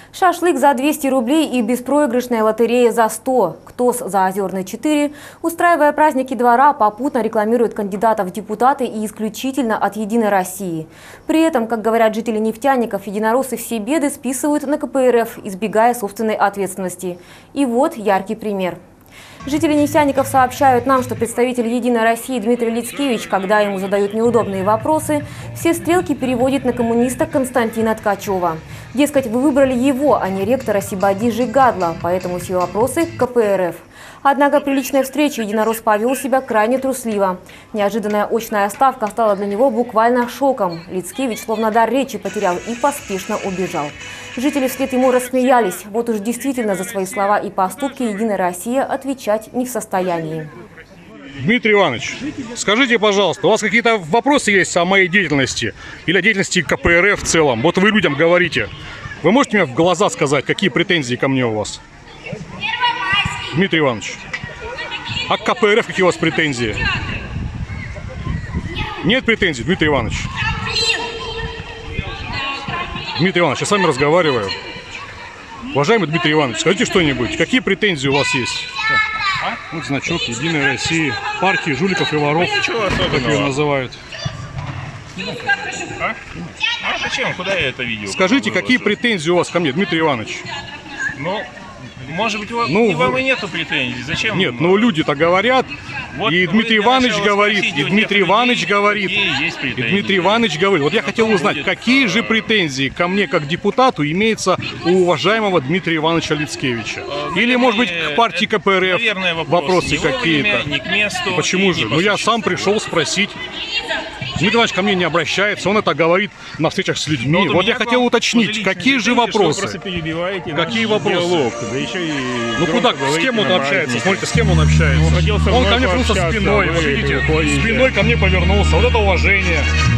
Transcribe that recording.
Шашлык за 200 рублей и беспроигрышная лотерея за 100. КТОС за Озерный 4, устраивая праздники двора, попутно рекламирует кандидатов в депутаты и исключительно от «Единой России». При этом, как говорят жители нефтяников, единороссы все беды списывают на КПРФ, избегая собственной ответственности. И вот яркий пример. Жители нефтяников сообщают нам, что представитель «Единой России» Дмитрий Лицкевич, когда ему задают неудобные вопросы, все стрелки переводит на коммуниста Константина Ткачева. Дескать, вы выбрали его, а не ректора Сибади Жигадла, поэтому все вопросы к КПРФ. Однако при личной встрече единорос повел себя крайне трусливо. Неожиданная очная ставка стала для него буквально шоком. Лицкевич словно дар речи потерял и поспешно убежал. Жители вслед ему рассмеялись. Вот уж действительно за свои слова и поступки «Единая Россия» отвечать не в состоянии. Дмитрий Иванович, скажите, пожалуйста, у вас какие-то вопросы есть о моей деятельности или о деятельности КПРФ в целом? Вот вы людям говорите. Вы можете мне в глаза сказать, какие претензии ко мне у вас? Дмитрий Иванович, а к КПРФ какие у вас претензии? Нет претензий, Дмитрий Иванович? Дмитрий Иванович, я с вами разговариваю. Уважаемый Дмитрий Иванович, скажите что-нибудь, какие претензии у вас есть? Вот значок «Единой России», партии жуликов и воров, как ее называют. А зачем? Куда я это видел? Скажите, какие претензии у вас ко мне, Дмитрий Иванович? Ну, может быть, и вам и нету претензий. Зачем? Нет, ну люди-то говорят, Вот и Дмитрий Иванович говорит, и Дмитрий Иванович говорит, и Дмитрий Иванович говорит. Вот я хотел узнать, какие же претензии ко мне как депутату имеется у уважаемого Дмитрия Ивановича Лицкевича? Или, может быть, к партии КПРФ вопросы какие-то? Почему же? Ну я сам пришел спросить. Дмитрий Иванович ко мне не обращается, он это говорит на встречах с людьми. Вот я хотел уточнить, какие же вопросы? Какие вопросы? Ну куда, с кем он общается? Смотрите, с кем он общается. Он ко мне повернулся спиной, вот видите, спиной ко мне повернулся. Вот это уважение.